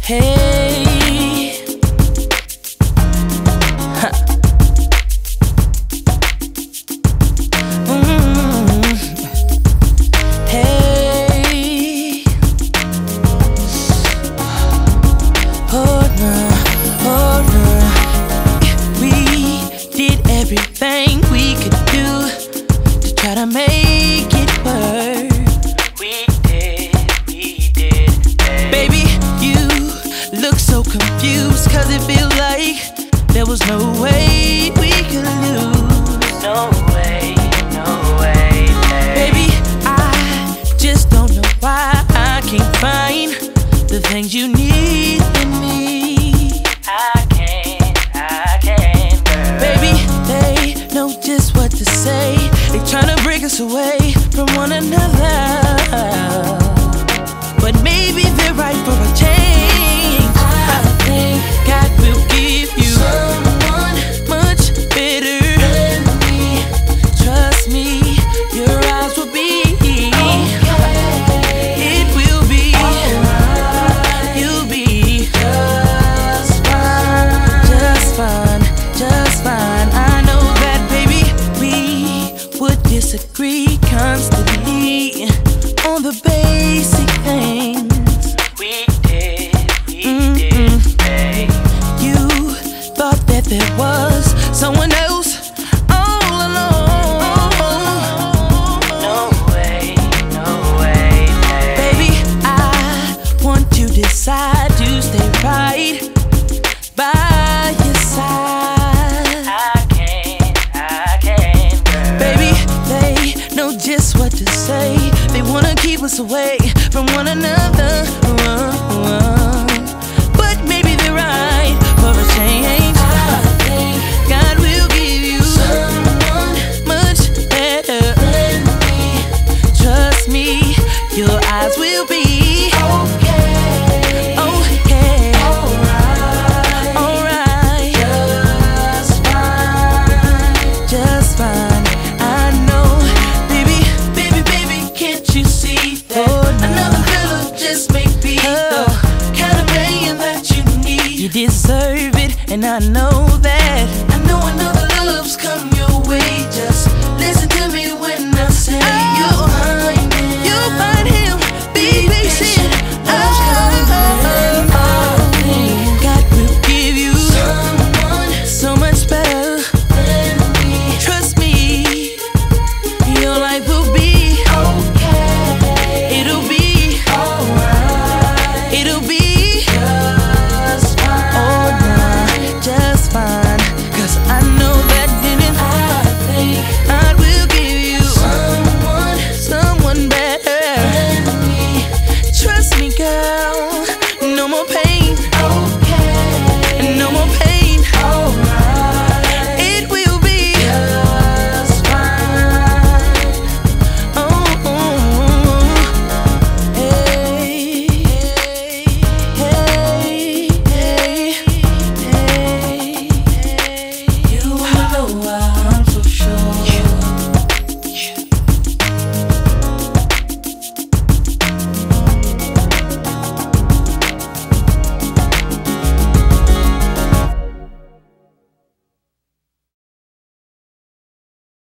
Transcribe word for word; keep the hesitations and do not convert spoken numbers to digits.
Hey, ha. Mm. Hey, oh nah, oh nah. We did everything we could do to try to make it work. We did, we did, baby. You look so confused, cause it feels like there was no way we could lose. No way, no way, baby. I just don't know why I can't find the things you need in me. I can't, I can't, girl. Baby, they know just what to say. They tryna break us away from one another, but maybe they're right for a change. I think God will give you someone much better than me. Trust me, your eyes will be okay. It will be alright. You'll be just fine, just fine, just fine. I know that, baby. We would disagree constantly on the basic things. We did, we mm-hmm. did, babe. You thought that there was someone else all along. No way, no way, babe. Baby, I want to decide to stay right by your side. I can't, I can't, girl. Baby, they know just what to say. They wanna keep us away from one another, but maybe they're right for a change. I think God will give you someone much better than me. Trust me, your eyes will be okay, okay, alright, alright, just fine, just fine. I know, baby, baby, baby, can't you see that? Oh, no. Another fella just may be oh. the kind of man that you need. You deserve it, and I know